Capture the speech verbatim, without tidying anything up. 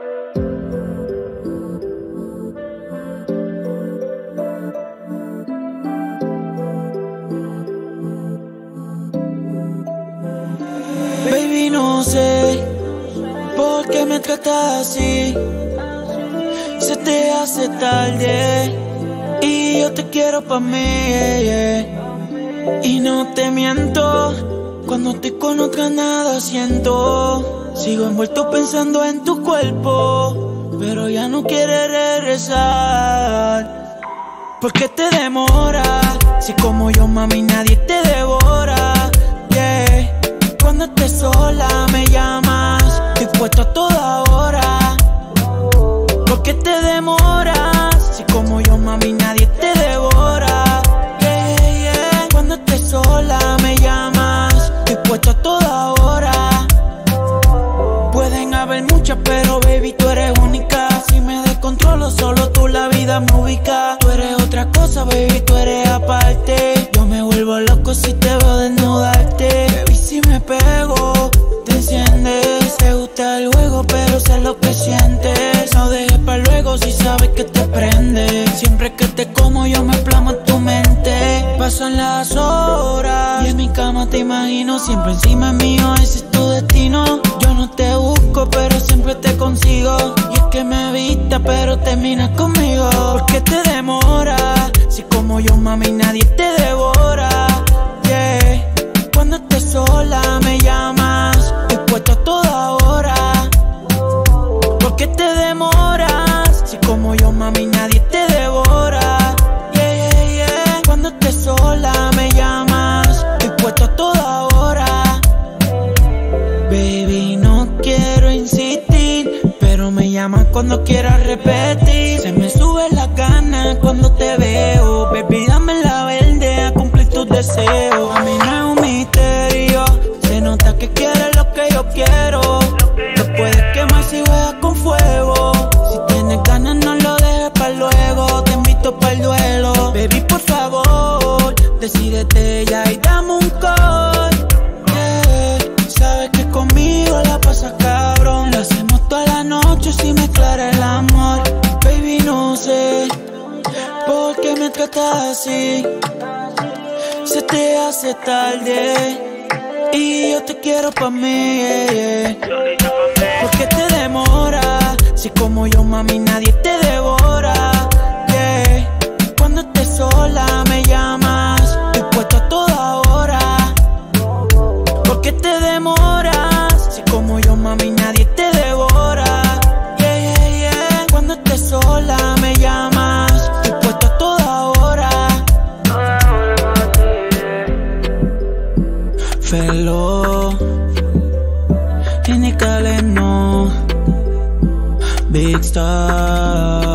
Baby, no sé por qué me tratas así. Se te hace tarde y yo te quiero pa' mí, yeah, yeah. Y no te miento, cuando estoy con otra nada siento. Sigo envuelto pensando en tu cuerpo, pero ya no quieres regresar. ¿Por qué te demora? Si como yo, mami, nadie te devora, yeah. Cuando estés sola me llamas, dispuesto a toda hora. ¿Por qué te demoras? Si como yo, mami, nadie te devora, yeah, yeah. Cuando estés sola me llamas, dispuesto a toda hora. Pueden haber muchas, pero baby, tú eres única. Si me descontrolo, solo tú la vida me ubica. Tú eres otra cosa, baby, tú eres aparte. Yo me vuelvo loco si te veo desnudarte. Baby, si me pego, te enciendes. Te gusta el juego, pero sé lo que sientes. No dejes para luego si sabes que te prende. Siempre que te como yo me plamo en tu mente. Pasan las horas y en mi cama te imagino. Siempre encima mío, ese es tu destino. Yo no te busco, pero siempre te consigo. Y es que me evita, pero terminas conmigo. ¿Por qué te demora? Si como yo, mami, nadie te devora, yeah. Cuando estés sola me llamas, dispuesto a toda hora. ¿Por qué te demoras? Si como yo, mami, nadie te devora, yeah, yeah, yeah. Cuando estés sola me llamas, dispuesto a toda hora. Baby, no quiero insistir, pero me llamas cuando quieras repetir. Se me sube la gana cuando te veo. Baby, dame la verde a cumplir tus deseos. A mí no es un misterio, se nota que quieres lo que yo quiero. Te puedes quemar si juegas con fuego. Si tienes ganas no lo dejes para luego. Te invito para el duelo. Baby, por favor, decídete ya y dame un call, yeah. Sabes que conmigo la pasas cabrón. Lo hacemos toda la noche sin mezclar el amor. Baby, no sé por qué me tratas así. Se te hace tarde y yo te quiero pa' mí, yeah, yeah. ¿Por qué te demora? Si como yo, mami, nadie te devora, yeah. Cuando estés sola me llamas, dispuesto a toda hora. ¿Por qué te demoras? Si como yo, mami, nadie te devora, yeah, yeah, yeah. Cuando estés sola me llamas, dispuesto a toda hora. Felo, Indicale no, Big Star.